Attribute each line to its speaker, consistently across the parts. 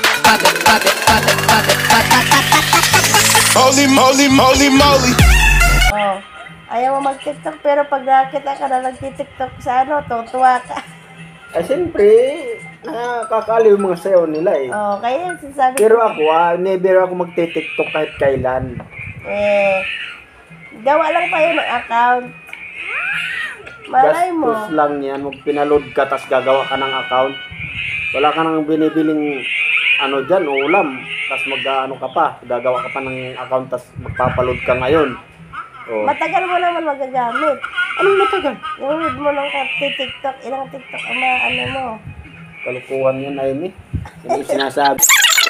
Speaker 1: Holy moly, moly, moly.
Speaker 2: Oh, ayaw mo mag-TikTok pero pag nakita ka na nag-TikTok sa ano, tutuwa ka.
Speaker 3: Ay, siyempre, nakakaliw yung mga sayaw nila eh.
Speaker 2: Oh, kaya sinasabi
Speaker 3: Pero
Speaker 2: ko,
Speaker 3: ako, never ako magte-TikTok kahit kailan.
Speaker 2: gawa lang tayo ng account. Malay mo.
Speaker 3: Gastos lang yan. Pinaload ka, tas gagawa ka ng account. Wala ka nang binibiling ano dyan, ulam. Tas mag-ano ka pa, gagawa ka pa ng account, tas magpapaload ka ngayon. Oh.
Speaker 2: Matagal mo naman magagamit.
Speaker 3: Anong matagal?
Speaker 2: Yung mo lang ka TikTok, ilang TikTok ang ano mo.
Speaker 3: Kalukuhan yan, Amy. Yan yung sinasabi.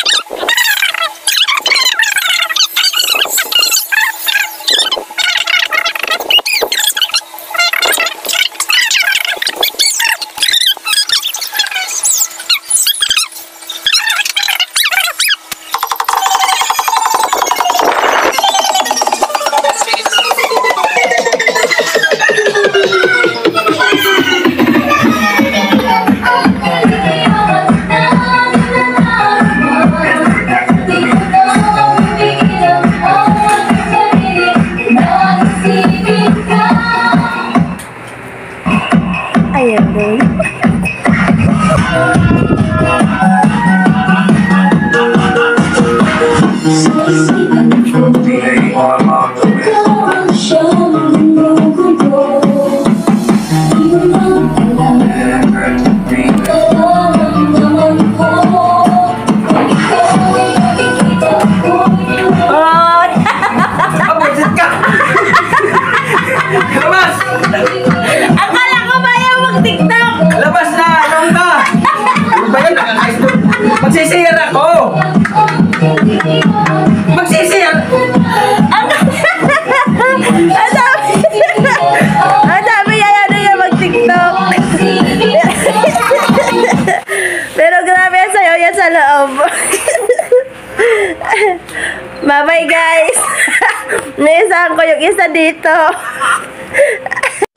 Speaker 2: Ayaw doon. Akala ko ba ayaw mag-TikTok?
Speaker 3: Labas na! Anong ka? Ano ba yan? Magsisiyar ako! Magsisiyar!
Speaker 2: Ang sabi niya yan niya mag-TikTok. Pero grabe yan sa'yo, yan sa loob. Bye-bye guys. Naisahan ko yung isa dito.